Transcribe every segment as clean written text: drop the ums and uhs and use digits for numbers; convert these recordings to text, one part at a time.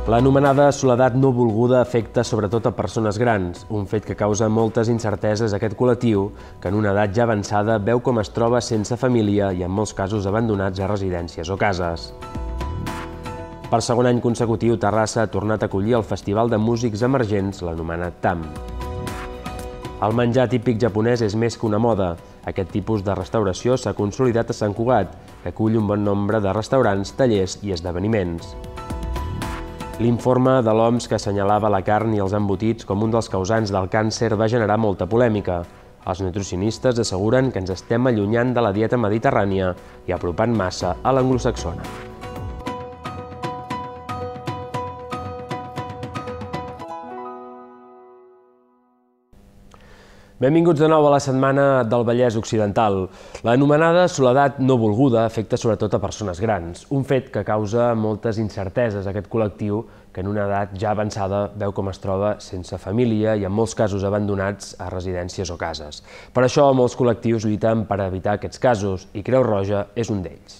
L'anomenada soledat no volguda afecta sobretot a persones grans, un fet que causa moltes incerteses a aquest col·lectiu que en una edat ja avançada veu com es troba sense família i en molts casos abandonats a residències o cases. Per segon any consecutiu, Terrassa ha tornat a acollir el Festival de Músics Emergents, l'anomenat TAM. El menjar típic japonès és més que una moda. Aquest tipus de restauració s'ha consolidat a Sant Cugat, que acull un bon nombre de restaurants, tallers i esdeveniments. L'informe de l'OMS que assenyalava la carn i els embotits com un dels causants del càncer va generar molta polèmica. Els nutricionistes asseguren que ens estem allunyant de la dieta mediterrània i apropant massa a l'anglosaxona. Benvinguts de nou a la setmana del Vallès Occidental. L'anomenada soledat no volguda afecta sobretot a persones grans, un fet que causa moltes incerteses a aquest col·lectiu que en una edat ja avançada veu com es troba sense família i en molts casos abandonats a residències o cases. Per això molts col·lectius lluiten per evitar aquests casos i Creu Roja és un d'ells.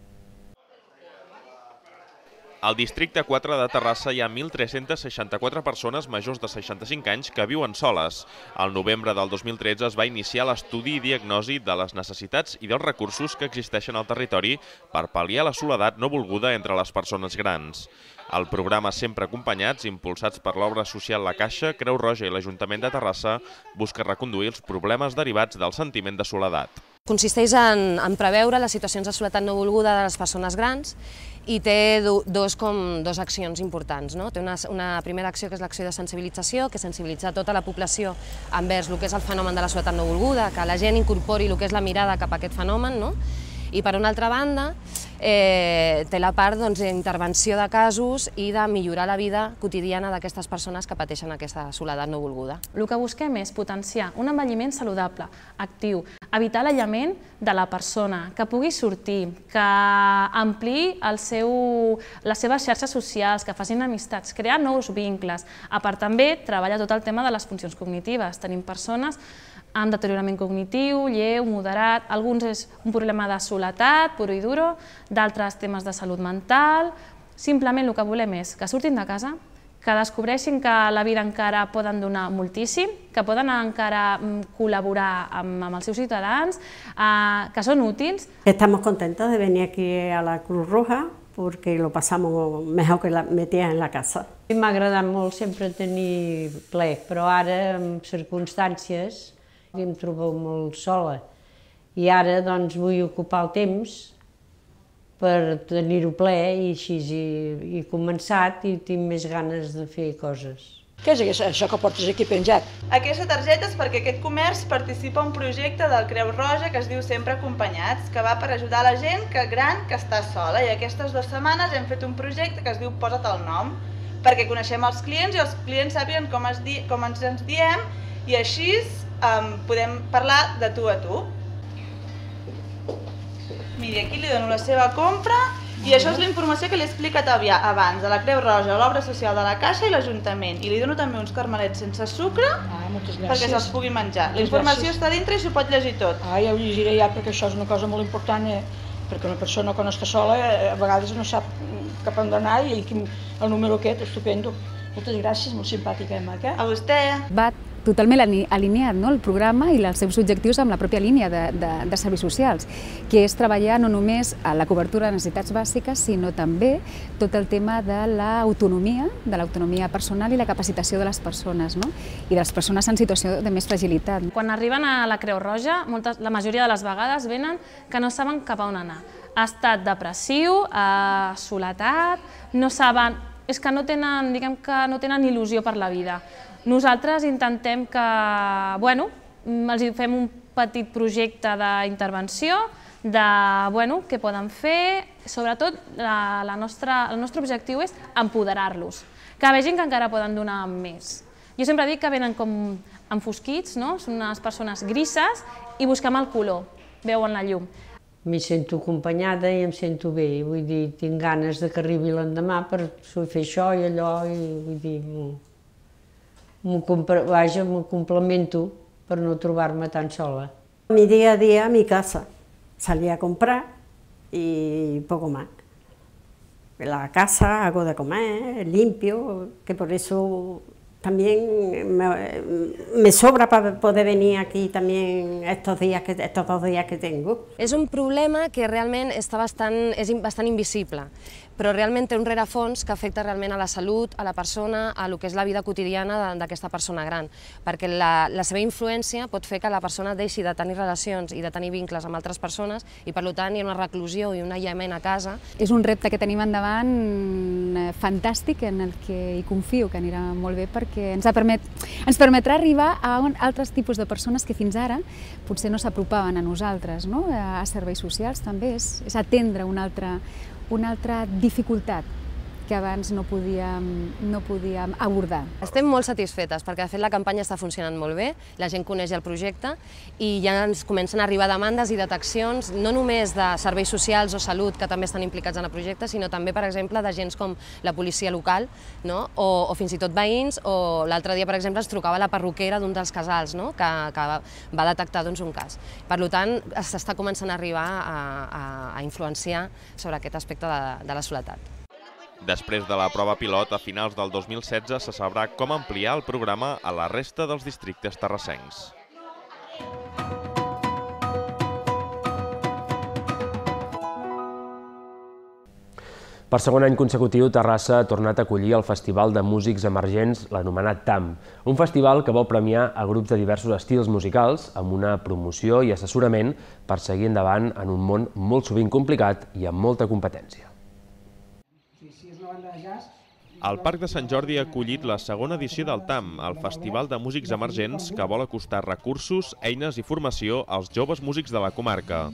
Al districte 4 de Terrassa hi ha 1.364 persones majors de 65 anys que viuen soles. Al novembre del 2013 es va iniciar l'estudi i diagnosi de les necessitats i dels recursos que existeixen al territori per pal·liar la soledat no volguda entre les persones grans. El programa Sempre Acompanyats, impulsats per l'obra social La Caixa, Creu Roja i l'Ajuntament de Terrassa, busca reconduir els problemes derivats del sentiment de soledat. Consisteix en preveure les situacions de soledat no volguda de les persones grans i té dues accions importants. Té una primera acció que és l'acció de sensibilització, que sensibilitza tota la població envers el que és el fenomen de la soledat no volguda, que la gent incorpori el que és la mirada cap a aquest fenomen, i per una altra banda té la part d'intervenció de casos i de millorar la vida quotidiana d'aquestes persones que pateixen aquesta soledat no volguda. El que busquem és potenciar un envelliment saludable, actiu, evitar l'aïllament de la persona, que pugui sortir, que ampliï les seves xarxes socials, que facin amistats, crear nous vincles. A part també treballa tot el tema de les funcions cognitives. Tenim persones amb deteriorament cognitiu, lleu, moderat, alguns és un problema de soledat, puro i duro, d'altres temes de salut mental. Simplement el que volem és que surtin de casa, que descobreixin que la vida encara poden donar moltíssim, que poden encara col·laborar amb els seus ciutadans, que són útils. Estamos contentos de venir aquí a la Cruz Roja porque lo pasamos mejor que metidas en la casa. M'ha agradat molt sempre tenir ple, però ara, en circumstàncies, em trobo molt sola i ara doncs vull ocupar el temps per tenir-ho ple i així he començat i tinc més ganes de fer coses. Què és això que portes aquí penjat? Aquesta targeta és perquè aquest comerç participa en un projecte del Creu Roja que es diu Sempre Acompanyats, que va per ajudar la gent gran que està sola, i aquestes 2 setmanes hem fet un projecte que es diu Posa't el nom, perquè coneixem els clients i els clients sàpiguen com ens diem i així podem parlar de tu a tu. Miri, aquí li dono la seva compra i això és la informació que li he explicat abans, de la Creu Roja, l'obra social de la Caixa i l'Ajuntament. I li dono també uns carmelets sense sucre perquè se'ls pugui menjar. La informació està dintre i s'ho pot llegir tot. Ja ho llegiré ja perquè això és una cosa molt important, perquè una persona quan està sola a vegades no sap cap on anar i el número aquest, estupendo. Moltes gràcies, molt simpàtica, maca. A vostè. Va totalment alineat el programa i els seus objectius amb la pròpia línia de serveis socials, que és treballar no només a la cobertura de necessitats bàsiques, sinó també tot el tema de l'autonomia personal i la capacitació de les persones, i de les persones en situació de més fragilitat. Quan arriben a la Creu Roja, la majoria de les vegades venen que no saben cap a on anar. Estat depressiu, soledat, no saben, és que no tenen il·lusió per la vida. Nosaltres intentem que, els fem un petit projecte d'intervenció, de què poden fer. Sobretot, el nostre objectiu és empoderar-los, que vegin que encara poden donar més. Jo sempre dic que venen com enfosquits, són unes persones grises i busquem el color, veuen la llum. M'hi sento acompanyada i em sento bé, vull dir, tinc ganes que arribi l'endemà per fer això i allò, i vull dir, m'ho complemento per no trobar-me tan sola. Mi día a día, mi casa. Salía a comprar y poco más. la casa, hago de comer, limpio, que por eso también me sobra para poder venir aquí también estos 2 días que tengo. És un problema que realment és bastant invisible, però realment té un rerefons que afecta realment a la salut, a la persona, a lo que és la vida quotidiana d'aquesta persona gran, perquè la seva influència pot fer que la persona deixi de tenir relacions i de tenir vincles amb altres persones i per tant hi ha una reclusió i un aïllament a casa. És un repte que tenim endavant fantàstic en el que hi confio que anirà molt bé perquè ens permetrà arribar a altres tipus de persones que fins ara potser no s'apropaven a nosaltres, a serveis socials també, és atendre una altra dificultat que abans no podíem abordar. Estem molt satisfetes perquè de fet la campanya està funcionant molt bé, la gent coneix el projecte i ja ens comencen a arribar demandes i deteccions no només de serveis socials o salut que també estan implicats en el projecte, sinó també, per exemple, d'agents com la policia local o fins i tot veïns, o l'altre dia, per exemple, ens trucava la perruquera d'un dels casals que va detectar un cas. Per tant, s'està començant a arribar a influenciar sobre aquest aspecte de la soledat. Després de la prova pilot, a finals del 2016 se sabrà com ampliar el programa a la resta dels districtes terrassencs. Per segon any consecutiu, Terrassa ha tornat a acollir el Festival de Músics Emergents, l'anomenat TAM, un festival que vol premiar a grups de diversos estils musicals amb una promoció i assessorament per seguir endavant en un món molt sovint complicat i amb molta competència. El Parc de Sant Jordi ha acollit la segona edició del TAM, el Festival de Músics Emergents que vol acostar recursos, eines i formació als joves músics de la comarca.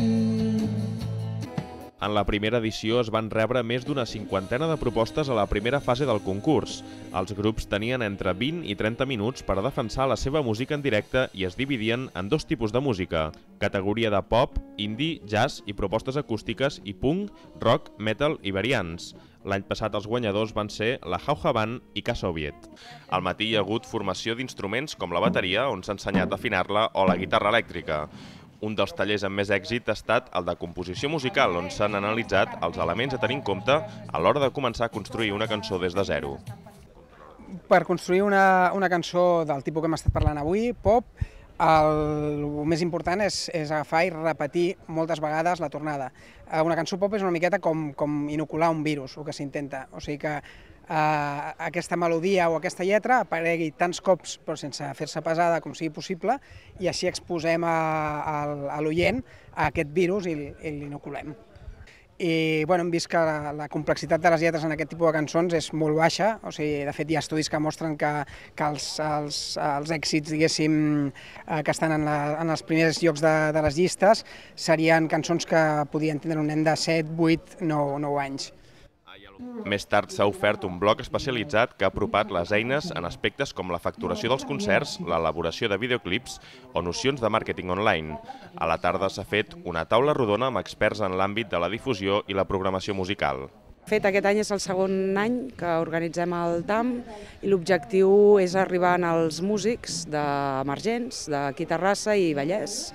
En la primera edició es van rebre més d'una 50ena de propostes a la primera fase del concurs. Els grups tenien entre 20 i 30 minuts per defensar la seva música en directe i es dividien en 2 tipus de música, categoria de pop, indie, jazz i propostes acústiques i punk, rock, metal i variants. L'any passat els guanyadors van ser la Jauja Band i K-Soviet. Al matí hi ha hagut formació d'instruments com la bateria, on s'ha ensenyat a afinar-la, o la guitarra elèctrica. Un dels tallers amb més èxit ha estat el de composició musical, on s'han analitzat els elements a tenir en compte a l'hora de començar a construir una cançó des de zero. Per construir una cançó del tipus que hem estat parlant avui, pop, el més important és agafar i repetir moltes vegades la tornada. Una cançó pop és una miqueta com inocular un virus, el que s'intenta. O sigui que aquesta melodia o aquesta lletra aparegui tants cops però sense fer-se pesada com sigui possible i així exposem a l'oient a aquest virus i l'inoculem. I hem vist que la complexitat de les lletres en aquest tipus de cançons és molt baixa, o sigui, de fet hi ha estudis que mostren que els èxits, diguéssim, que estan en els primers llocs de les llistes serien cançons que podien tindre un nen de 7, 8, 9 anys. Més tard s'ha ofert un bloc especialitzat que ha apropat les eines en aspectes com la facturació dels concerts, l'elaboració de videoclips o nocions de màrqueting online. A la tarda s'ha fet una taula rodona amb experts en l'àmbit de la difusió i la programació musical. De fet, aquest any és el segon any que organitzem el TAM i l'objectiu és arribar als músics d'emergents d'aquí Terrassa i Vallès.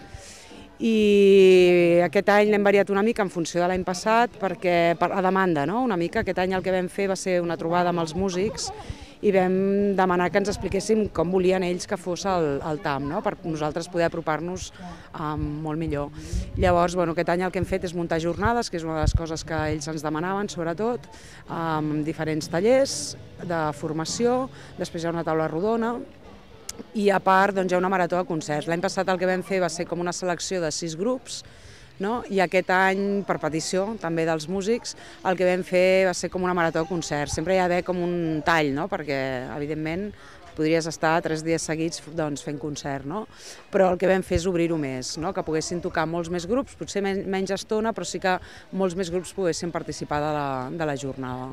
I aquest any l'hem variat una mica en funció de l'any passat perquè a demanda, una mica. Aquest any el que vam fer va ser una trobada amb els músics i vam demanar que ens expliquéssim com volien ells que fos el TAM, per nosaltres poder apropar-nos molt millor. Llavors, aquest any el que hem fet és muntar jornades, que és una de les coses que ells ens demanaven, sobretot, amb diferents tallers de formació, després hi ha una taula rodona, i a part hi ha una marató de concerts. L'any passat el que vam fer va ser com una selecció de 6 grups i aquest any, per petició també dels músics, el que vam fer va ser com una marató de concerts. Sempre hi ha d'haver com un tall, perquè evidentment podries estar 3 dies seguits fent concert, però el que vam fer és obrir-ho més, que poguessin tocar molts més grups, potser menys estona, però sí que molts més grups poguessin participar de la jornada.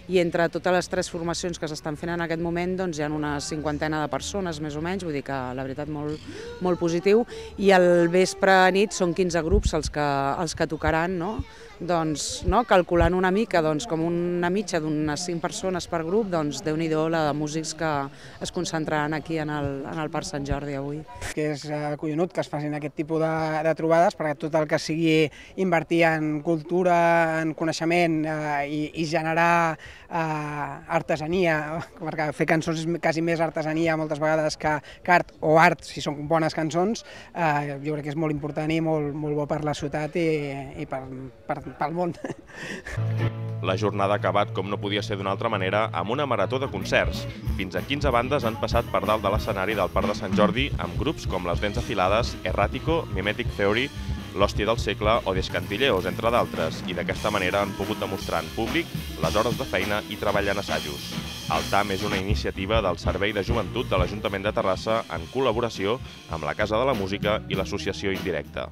i entre totes les 3 formacions que s'estan fent en aquest moment doncs hi ha una 50ena de persones més o menys, vull dir que la veritat molt positiu, i al vespre nit són 15 grups els que tocaran, no? Doncs, calculant una mica, com una mitja d'unes 5 persones per grup, doncs Déu-n'hi-do la de músics que es concentraran aquí en el Parc Sant Jordi avui. Que és collonut que es facin aquest tipus de trobades, perquè tot el que sigui invertir en cultura, en coneixement i generar artesania, perquè fer cançons és quasi més artesania moltes vegades que art, o art si són bones cançons, jo crec que és molt important i molt bo per la ciutat i pel món. La jornada ha acabat, com no podia ser d'una altra manera, amb una marató de concerts. Fins a 15 bandes han passat per dalt de l'escenari del Parc de Sant Jordi amb grups com Les Dents Afilades, Errático, Mimetic Theory, L'Hòstia del Segle o Descantilleos, entre d'altres, i d'aquesta manera han pogut demostrar en públic les hores de feina i treball en assajos. El TAM és una iniciativa del Servei de Joventut de l'Ajuntament de Terrassa en col·laboració amb la Casa de la Música i l'Associació Indirecta.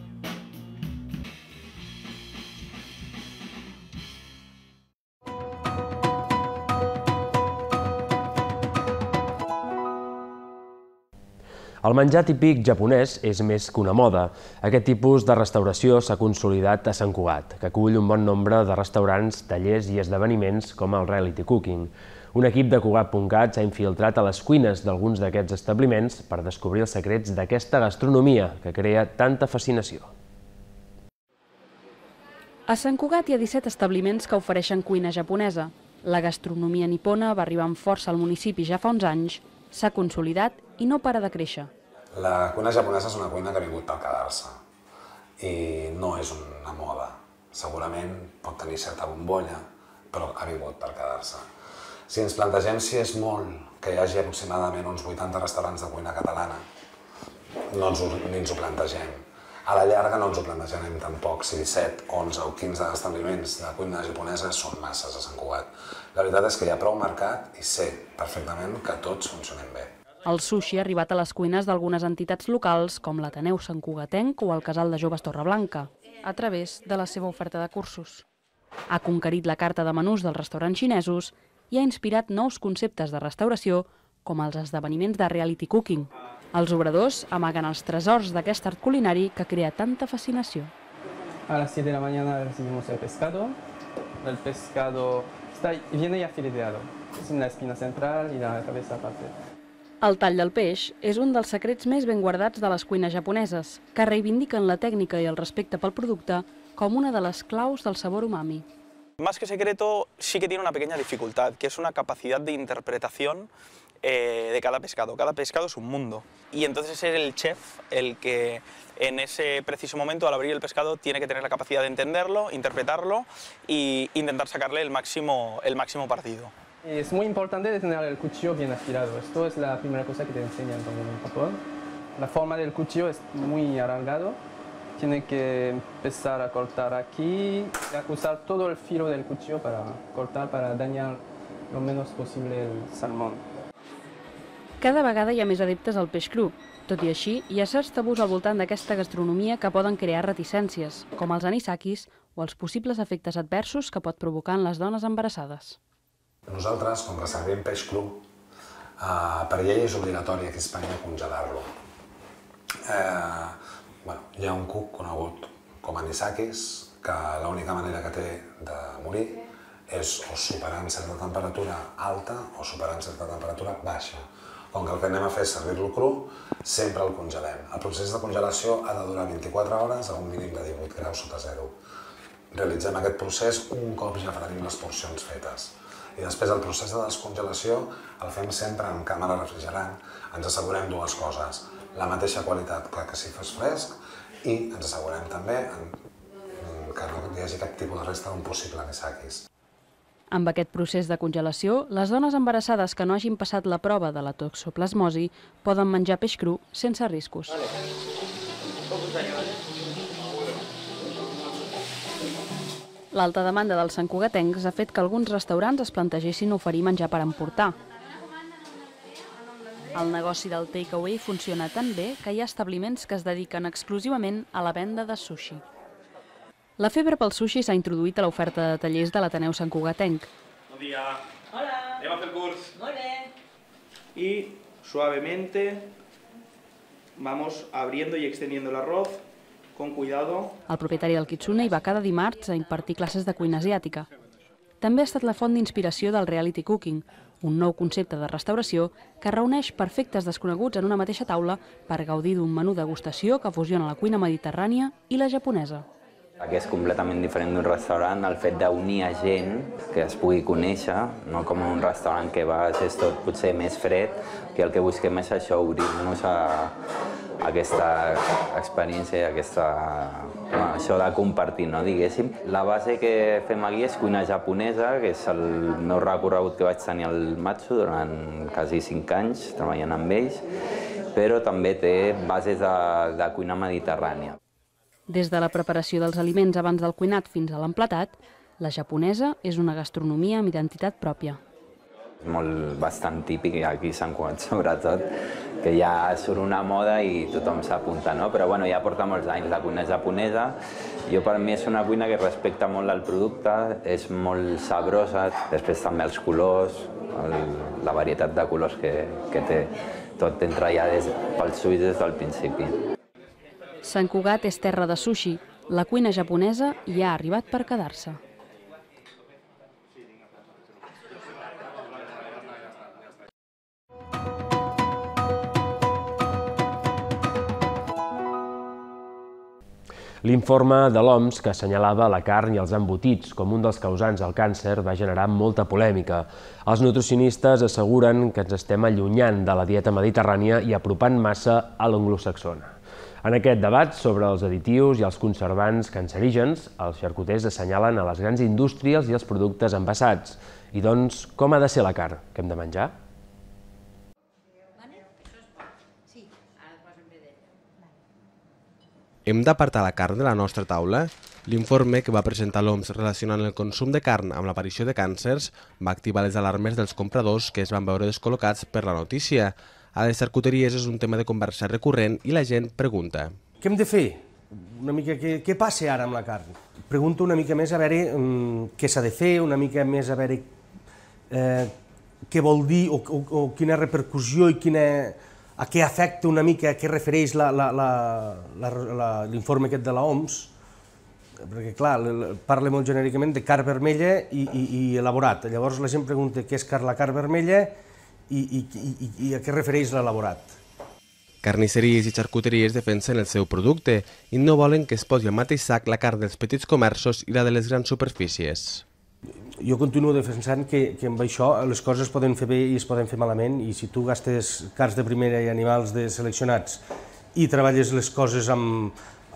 El menjar típic japonès és més que una moda. Aquest tipus de restauració s'ha consolidat a Sant Cugat, que acull un bon nombre de restaurants, tallers i esdeveniments com el Reality Cooking. Un equip de Cugat.cat s'ha infiltrat a les cuines d'alguns d'aquests establiments per descobrir els secrets d'aquesta gastronomia que crea tanta fascinació. A Sant Cugat hi ha 17 establiments que ofereixen cuina japonesa. La gastronomia nipona va arribar amb força al municipi ja fa uns anys, s'ha consolidat i no para de créixer. La cuina japonesa és una cuina que ha vingut per quedar-se i no és una moda. Segurament pot tenir certa bombolla, però ha vingut per quedar-se. Si ens plantegem si és molt que hi hagi aproximadament uns 80 restaurants de cuina catalana, ni ens ho plantegem. A la llarga no ens ho plantejarem tampoc si 17, 11 o 15 establiments de cuina japonesa són masses a Sant Cugat. La veritat és que hi ha prou mercat i sé perfectament que tots funcionem bé. El sushi ha arribat a les cuines d'algunes entitats locals com l'Ateneu Sant Cugatenc o el Casal de Joves Torreblanca, a través de la seva oferta de cursos. Ha conquerit la carta de menús dels restaurants xinesos i ha inspirat nous conceptes de restauració com els esdeveniments de reality cooking. Els obradors amaguen els tresors d'aquest art culinari que crea tanta fascinació. A las 7 de la mañana recibimos el pescado. El pescado viene ya fileteado, sin la espina central y la cabeza aparte. El tall del peix és un dels secrets més ben guardats de les cuines japoneses, que reivindiquen la tècnica i el respecte pel producte com una de les claus del sabor umami. Más que secreto, sí que tiene una pequeña dificultad, que es una capacidad de interpretación de cada pescado. Cada pescado es un mundo. Y entonces es el chef el que en ese preciso momento, al abrir el pescado, tiene que tener la capacidad de entenderlo, interpretarlo e intentar sacarle el máximo partido. Es muy importante tener el cuchillo bien afilado. Esto es la primera cosa que te enseñan en Japón. La forma del cuchillo es muy alargado. Tiene que empezar a cortar aquí, usar todo el filo del cuchillo para cortar, para dañar lo menos posible el salmón. Cada vegada hi ha més adeptes al peix cru. Tot i així, hi ha certs tabús al voltant d'aquesta gastronomia que poden crear reticències, com els anisakis o els possibles efectes adversos que pot provocar en les dones embarassades. Nosaltres, com que servim peix cru, per llei és obligatori aquí a Espanya congelar-lo. Hi ha un cuc conegut com anisakis, que l'única manera que té de morir és o superant certa temperatura alta o superant certa temperatura baixa. Com que el que anem a fer és servir-lo cru, sempre el congelem. El procés de congelació ha de durar 24 hores a un mínim de 18 graus sota zero. Realitzem aquest procés un cop ja tenim les porcions fetes. I després el procés de descongelació el fem sempre en càmera refrigerant. Ens assegurem dues coses, la mateixa qualitat que si fos fresc i ens assegurem també que no hi hagi cap tipus de resta d'un possible anisakis. Amb aquest procés de congelació, les dones embarassades que no hagin passat la prova de la toxoplasmosi poden menjar peix cru sense riscos. L'alta demanda dels santcugatencs ha fet que alguns restaurants es plantegessin oferir menjar per emportar. El negoci del takeaway funciona tan bé que hi ha establiments que es dediquen exclusivament a la venda de sushi. La febre pel sushi s'ha introduït a l'oferta de tallers de l'Ateneu Santcugatenc. día. Hola. Anem a fer el curs. Molt bé. Y suavemente vamos abriendo y extendiendo el arroz con cuidado. El propietari del Kitsune hi va cada dimarts a impartir classes de cuina asiàtica. També ha estat la font d'inspiració del reality cooking, un nou concepte de restauració que reuneix perfectes desconeguts en una mateixa taula per gaudir d'un menú degustació que fusiona la cuina mediterrània i la japonesa. Que és completament diferent d'un restaurant, el fet d'unir a gent que es pugui conèixer, no com un restaurant que vas, és tot potser més fred, que el que busquem és això, obrir-nos a aquesta experiència, això de compartir, diguéssim. La base que fem aquí és cuina japonesa, que és el meu recorregut que vaig tenir al Matsu durant quasi 5 anys treballant amb ells, però també té bases de cuina mediterrània. Des de la preparació dels aliments abans del cuinat fins a l'emplatat, la japonesa és una gastronomia amb identitat pròpia. És bastant típic, i aquí a Sant Cugat sobretot, que ja surt una moda i tothom s'apunta, no? Però bueno, ja porta molts anys la cuina japonesa. Per mi és una cuina que respecta molt el producte, és molt sabrosa, després també els colors, la varietat de colors que té. Tot entra ja pels ulls des del principi. Sant Cugat és terra de sushi. La cuina japonesa hi ha arribat per quedar-se. L'informe de l'OMS, que assenyalava la carn i els embotits com un dels causants del càncer, va generar molta polèmica. Els nutricionistes asseguren que ens estem allunyant de la dieta mediterrània i apropant massa a l'anglosaxona. En aquest debat sobre els additius i els conservants cancerígens, els xarcuters assenyalen a les grans indústries i els productes envasats. I doncs, com ha de ser la carn que hem de menjar? Hem d'apartar la carn de la nostra taula? L'informe que va presentar l'OMS relacionant el consum de carn amb l'aparició de càncers va activar les alarmes dels compradors que es van veure descol·locats per la notícia. A les xarcuteries és un tema de conversa recurrent i la gent pregunta. Què hem de fer? Una mica què passa ara amb la carn? Pregunto una mica més a veure què s'ha de fer, una mica més a veure què vol dir o quina repercussió i a què afecta una mica, a què refereix l'informe aquest de l'OMS, perquè clar, parla molt genèricament de carn vermella i elaborat. Llavors la gent pregunta què és la carn vermella i a què refereix l'elaborat. Carnisseries i xarcuteries defensen el seu producte i no volen que es posi al mateix sac la carn dels petits comerços i la de les grans superfícies. Jo continuo defensant que amb això les coses es poden fer bé i es poden fer malament, i si tu gastes carns de primera i animals seleccionats i treballes les coses amb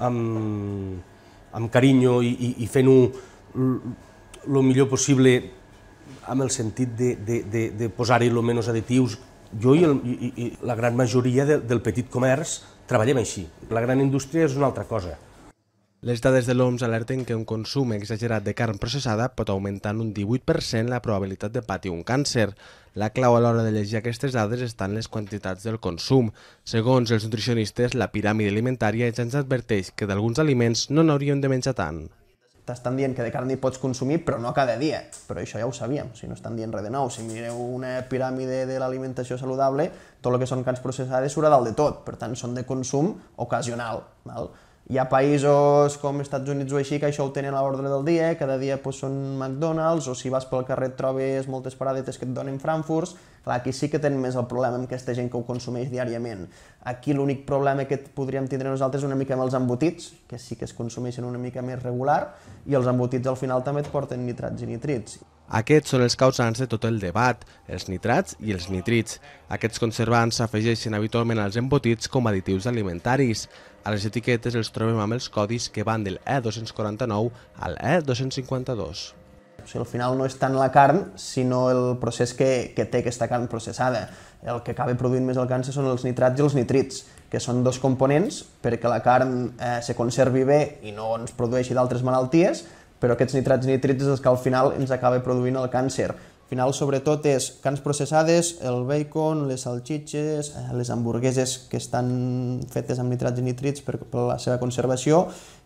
carinyo i fent-ho el millor possible amb el sentit de posar-hi el menys additius, jo i la gran majoria del petit comerç treballem així. La gran indústria és una altra cosa. Les dades de l'OMS alerten que un consum exagerat de carn processada pot augmentar en un 18% la probabilitat de patir un càncer. La clau a l'hora de llegir aquestes dades està en les quantitats del consum. Segons els nutricionistes, la piràmide alimentària ja ens adverteix que d'alguns aliments no n'hauríem de menjar tant. T'estan dient que de carn hi pots consumir, però no cada dia. Però això ja ho sabíem, no estan dient res de nou. Si mireu una piràmide de l'alimentació saludable, tot el que són carns processades surt a dalt de tot, per tant són de consum ocasional. Hi ha països com els Estats Units o així que això ho tenen a l'ordre del dia, cada dia són McDonald's, o si vas pel carrer et trobes moltes paradetes que et donen Frankfurts. Clar, aquí sí que tenen més el problema amb aquesta gent que ho consumeix diàriament. Aquí l'únic problema que podríem tindre nosaltres és una mica amb els embotits, que sí que es consumeixen una mica més regular, i els embotits al final també et porten nitrats i nitrits. Aquests són els causants de tot el debat, els nitrats i els nitrits. Aquests conservants s'afegeixen habitualment als embotits com additius alimentaris. A les etiquetes els trobem amb els codis que van del E249 al E252. Al final no és tant la carn, sinó el procés que té aquesta carn processada. El que acaba produint més el càncer són els nitrats i els nitrits, que són dos components perquè la carn se conservi bé i no ens produeixi d'altres malalties, però aquests nitrats i nitrits és el que al final ens acaba produint el càncer. Al final, sobretot, és carns processades, el bacon, les salxitxes, les hamburgueses que estan fetes amb nitrats i nitrits per la seva conservació,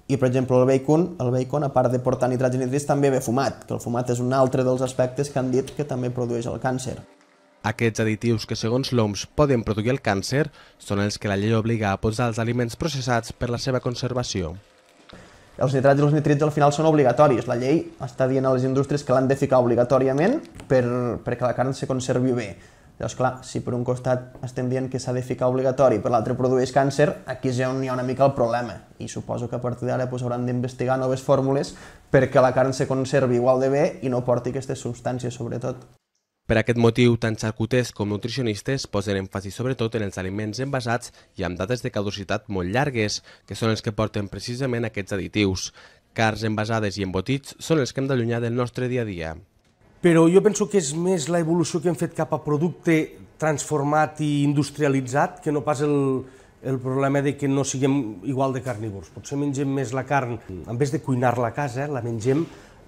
I, per exemple, el bacon, a part de portar nitrats i nitrits, també ve fumat, que el fumat és un altre dels aspectes que han dit que també produeix el càncer. Aquests additius que, segons l'OMS, poden produir el càncer són els que la llei obliga a posar als aliments processats per la seva conservació. Els nitrats i els nitrits al final són obligatoris. La llei està dient a les indústries que l'han de ficar obligatòriament perquè la carn se conservi bé. Llavors, clar, si per un costat estem dient que s'ha de ficar obligatori i per l'altre produeix càncer, aquí és on hi ha una mica el problema. I suposo que a partir d'ara hauran d'investigar noves fórmules perquè la carn se conservi igual de bé i no porti aquestes substàncies, sobretot. Per aquest motiu, tant xarcuters com nutricionistes posen èmfasi sobretot en els aliments envasats i amb dates de caducitat molt llargues, que són els que porten precisament aquests additius. Carns envasades i embotits són els que hem d'allunyar del nostre dia a dia. Però jo penso que és més l'evolució que hem fet cap a producte transformat i industrialitzat que no pas el problema de que no siguem igual de carnívors. Potser mengem més la carn, en vez de cuinar-la a casa, la mengem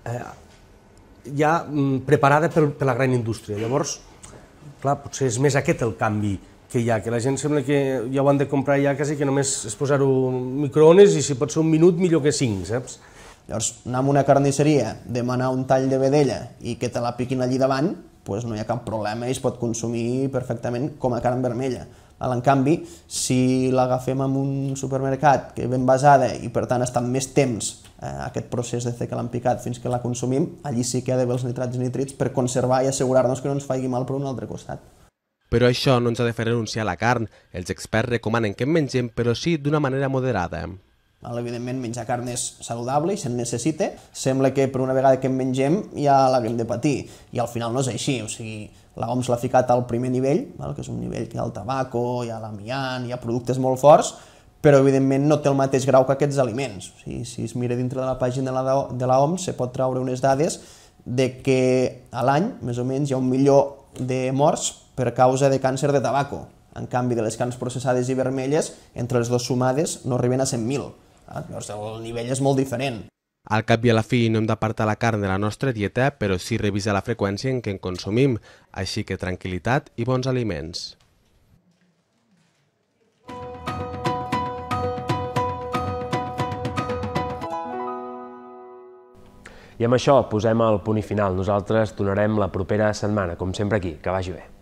ja preparada per la gran indústria. Llavors, clar, potser és més aquest el canvi que hi ha, que la gent sembla que ja ho han de comprar ja quasi que només és posar-ho microones i si pot ser un minut millor que 5, saps? Llavors, anar a una carnisseria, demanar un tall de vedella i que te la piquin allí davant, doncs no hi ha cap problema i es pot consumir perfectament com a carn vermella. En canvi, si l'agafem en un supermercat que ve envasada i per tant està més temps aquest procés de fer que l'han picat fins que la consumim, allí sí que hi ha d'haver els nitrats i nitrits per conservar i assegurar-nos que no ens faci mal per un altre costat. Però això no ens ha de fer renunciar a la carn. Els experts recomanen que en mengem, però sí d'una manera moderada. Evidentment, menjar carn és saludable i se'n necessita. Sembla que per una vegada que en mengem ja l'haguem de patir. I al final no és així. O sigui, l'OMS l'ha ficat al primer nivell, que és un nivell que hi ha el tabaco, hi ha l'amiant, hi ha productes molt forts, però evidentment no té el mateix grau que aquests aliments. O sigui, si es mira dintre de la pàgina de l'OMS se pot treure unes dades de que a l'any, més o menys, hi ha 1 milió de morts per causa de càncer de tabaco. En canvi, de les carns processades i vermelles, entre les dues sumades no arriben a 100.000. Llavors el nivell és molt diferent. Al cap i a la fi no hem d'apartar la carn de la nostra dieta, però sí revisar la freqüència en què en consumim, així que tranquil·litat i bons aliments. I amb això posem el punt i final. Nosaltres tornarem la propera setmana, com sempre aquí. Que vagi bé.